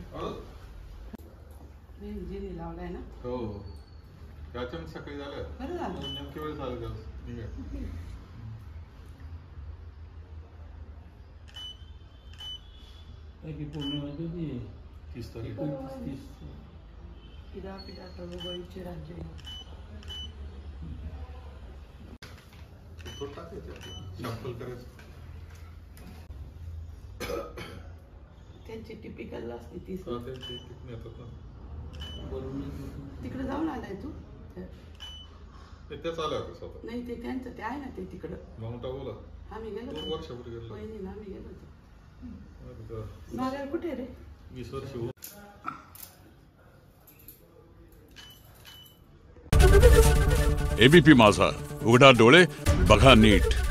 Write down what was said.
जिनी लावलाय ना. हो त्याच्यानं सकाळी झालं. बरं झालं. नेमके वेळ झालं त्याला. ठीक आहे. की पूर्णिमेची ती 30 तारीख. 30 पिढा मुंबईचे राज्य तो टाकायचं शॅम्पल करायचं. त्यांची टिपिकल असते 30. त्यांची तिकडे येतात ना. तिकडे जाऊन आलाय तू? त्याच आल्या होत्या स्वतः. नाही ते त्यांचं ते आहे ना ते तिकडं माउंट आबूला आम्ही गेलो 2 वर्षापूर्वी गेलो. वहिनीला आम्ही गेलो होतो. मागे कुठे रे? 20 वर्ष. ABP माझा, उघडा डोळे बघा नीट.